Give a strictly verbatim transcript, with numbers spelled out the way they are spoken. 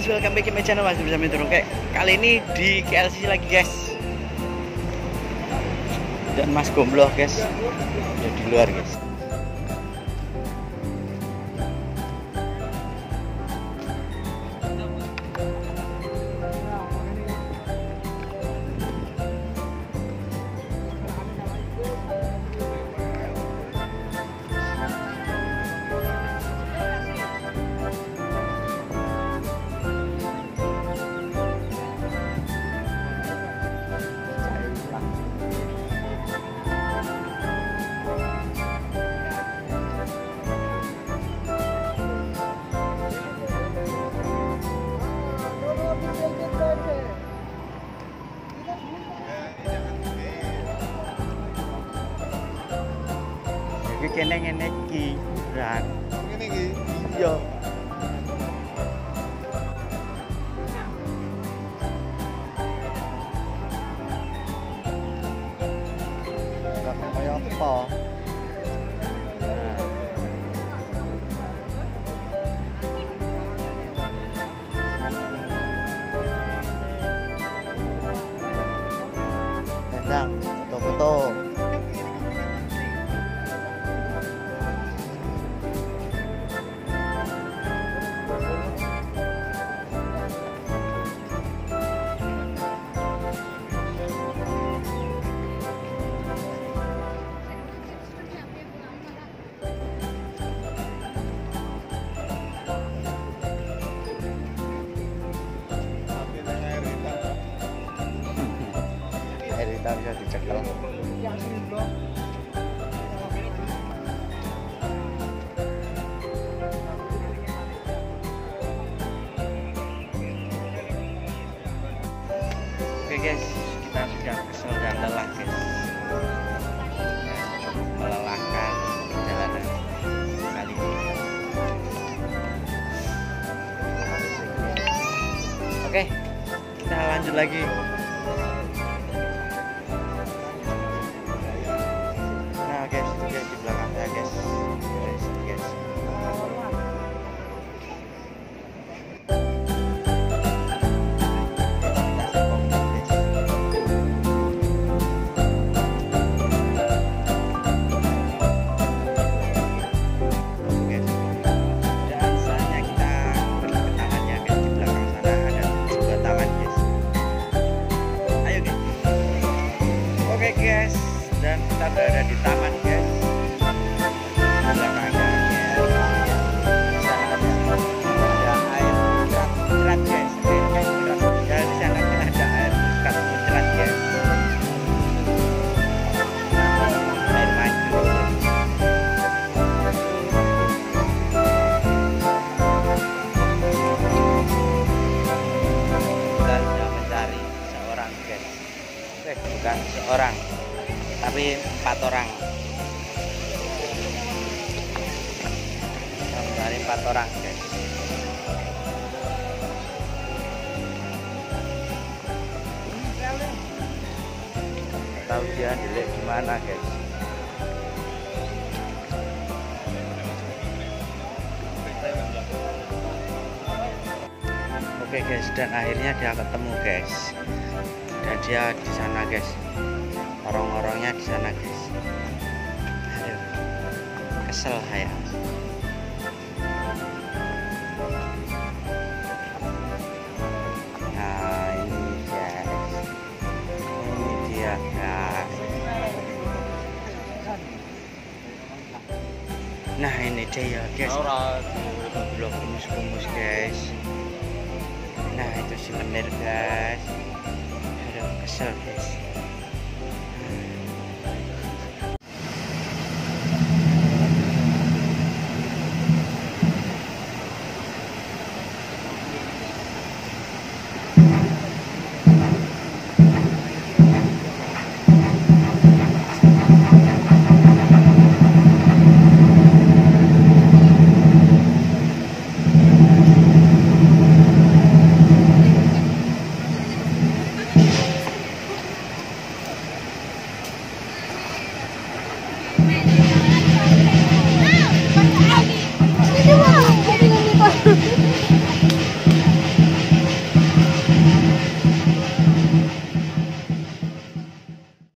guys, welcome back to my channel. Masih bersama Turun. Kayak kali ini di K L C lagi guys. Dan Mas Gombloh guys, udah di luar guys. Kene ngene iki, Ran. Ngene iki. Iya. Kakek kaya apa? Tendang, foto-foto. Kita bisa dicekel. Oke guys, kita sudah kesel dan lelah guys. Melelahkan perjalanan kali ini. Oke, kita lanjut lagi. Dan kita berada di taman guys. Belakangnya ada air cerat guys. Airnya cerat. Dan di sana ada air cerat guys. Air mancur. Kita sudah mencari seorang guys. Eh, bukan seorang, tapi empat orang. Kita mencari empat orang guys. Tahu dia delik di mana guys. Oke guys, dan akhirnya dia ketemu guys. Dan dia di sana guys. Orang-orangnya di sana guys. Aduh, kesel saya. Nah ini guys, ini dia guys. Nah ini dia guys. Belum kumus-kumus guys. Nah itu si menir guys. Aduh, kesel guys.